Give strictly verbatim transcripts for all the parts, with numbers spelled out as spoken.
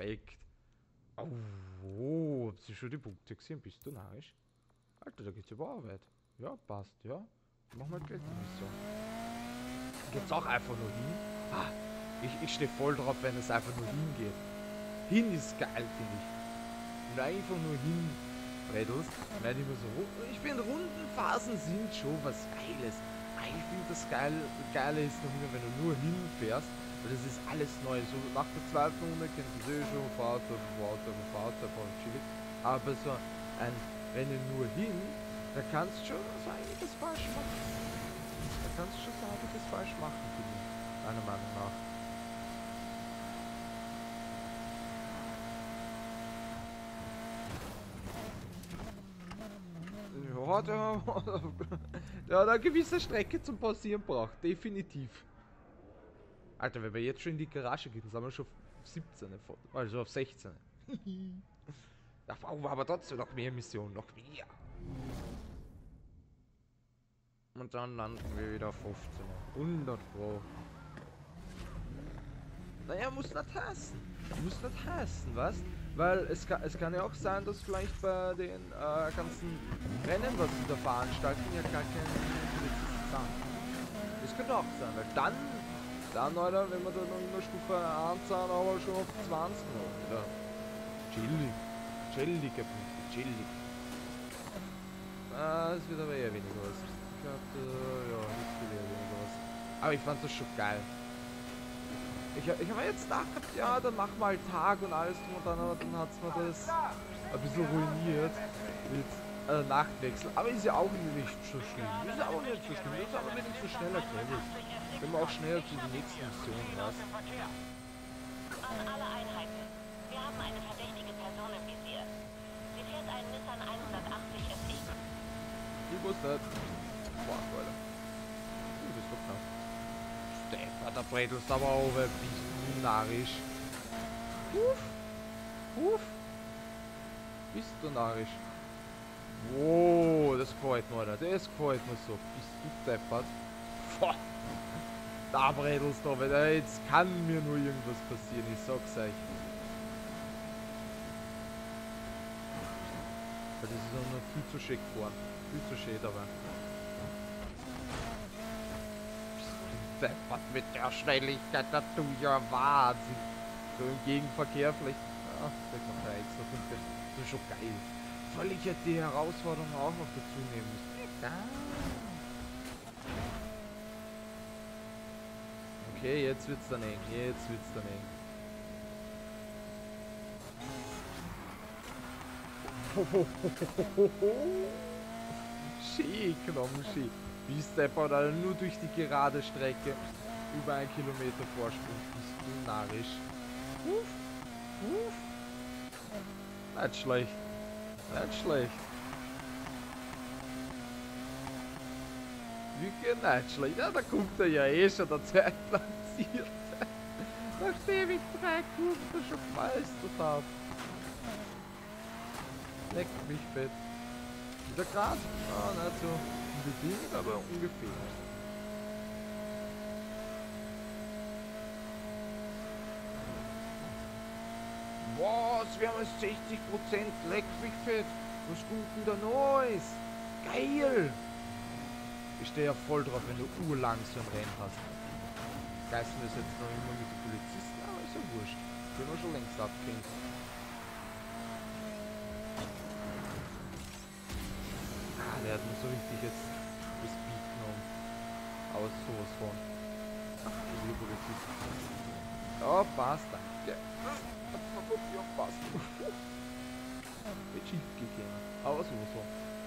perfekt. Oh, oh, habt ihr schon die Punkte gesehen? Bist du narrisch? Alter, da geht's über Arbeit. Ja, passt, ja. Mach mal gleich die Mission. Geht's auch einfach nur hin? Ah, ich, ich stehe voll drauf, wenn es einfach nur hingeht. Hin ist geil, finde ich. Und einfach nur hin, Bredels. Nein, immer so. Ich finde, Rundenphasen sind schon was Geiles. Ich finde, das Geile, Geile ist noch immer, wenn du nur hinfährst. Weil das ist alles neu. So nach der zweiten Runde kennst du es eh schon. Fahrt, Fahrt, Fahrt, Fahrt, chillig. Aber so ein Rennen nur hin, da kannst du schon so einiges falsch machen. Da kannst du schon so einiges falsch machen, finde ich. Meiner Meinung nach. Ja, der, der hat eine gewisse Strecke zum Pausieren braucht, definitiv. Alter, wenn wir jetzt schon in die Garage gehen, sind wir schon auf siebzehn, also auf sechzehn. Da brauchen wir aber trotzdem noch mehr Missionen, noch mehr. Und dann landen wir wieder auf fünfzehn. hundert Pro. Naja, muss nicht heißen. Muss nicht heißen, was? Weil es kann, es kann ja auch sein, dass vielleicht bei den äh, ganzen Rennen, was sie da veranstalten, ja gar keine Polizisten sind. Das könnte auch sein, weil dann, dann, Alter, wenn wir da noch immer Stufe eins sind, aber schon auf zwanzig noch, oder? Chillig. Chillige Punkte, chillig. Ah, es wird aber eher weniger was. Ich hatte, ja, nicht viel eher weniger was. Aber ich fand das schon geil. Ich, ich habe jetzt gedacht, ja, dann machen wir halt Tag und alles drum und dann, dann hat es mir das ein bisschen ruiniert mit äh, Nachtwechsel. Aber ist ja auch nicht so schlimm. Ist ja auch nicht so schlimm. Das ist aber wenigstens so schneller Credit. Wenn wir auch schneller zu den nächsten Missionen was. An alle Einheiten. Wir haben eine verdächtige Person im Visier. Sie fährt einen Nissan hundertachtzig S I. Ich wusste nicht. Boah, Alter. Du bist doch krass. Stefan, der Brettelst aber auch ein bisschen narrisch. Huf. Huf. Bist du narrisch? Wow, das gefällt mir, Alter. Das gefällt mir so. Bist du deppert? Boah. Da Brettelst du, weil jetzt kann mir nur irgendwas passieren. Ich sag's euch. Das ist noch viel zu schön gefahren. Viel zu schön dabei. Was mit der Schnelligkeit, das tut ja Wahnsinn. So im Gegenverkehr vielleicht. Ja, vielleicht noch drei extra Punkte. Das ist schon geil. Soll ich jetzt die Herausforderung auch noch dazu nehmen? Ja. Okay, jetzt wird's dann eng. Jetzt wird's dann eng. Schön, genommen, schön. Wie steppert er nur durch die gerade Strecke über einen Kilometer Vorsprung. Bist du narrisch. Uff, uff. Nicht schlecht. Nicht schlecht. Wirklich nicht schlecht. Ja, da kommt er ja eh schon der Zweitplatzierte. Nachdem ich drei Kurven schon gemeistert habe. Leckt mich fett. Ist er grad? Ah, nicht so unbedingt, aber ungefähr. Was? Wir haben jetzt sechzig Prozent. Leck mich fett. Was gut denn da Neues? Geil! Ich stehe ja voll drauf, wenn du urlang so ein Rennen hast. Geißen wir es jetzt noch immer mit den Polizisten, aber ist ja wurscht. Können wir schon längst abgehen. Ah, der hat mir so richtig jetzt das Beat genommen. Aber sowas von. Ach, das ist Polizist. Ja, passt, danke. Ja, passt. Mit schief gegangen. Aber sowas von.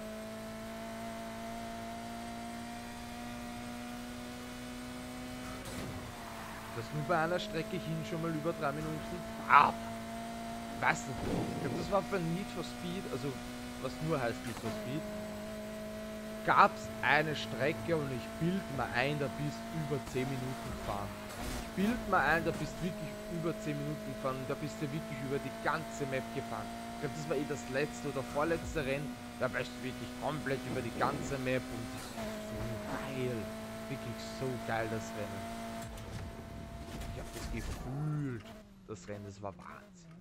Das nur bei einer Strecke hin schon mal über drei Minuten. Ah! Weißt du, ich glaube, das war bei Need for Speed, also was nur heißt Need for Speed, gab es eine Strecke und ich bild mal ein, da bist über zehn Minuten gefahren. Ich bild mal ein, da bist wirklich über zehn Minuten gefahren und da bist du wirklich über die ganze Map gefahren. Ich glaube, das war eh das letzte oder vorletzte Rennen, da bist du wirklich komplett über die ganze Map und das ist so geil. Wirklich so geil, das Rennen. Ich habe das gefühlt, das Rennen, das war Wahnsinn.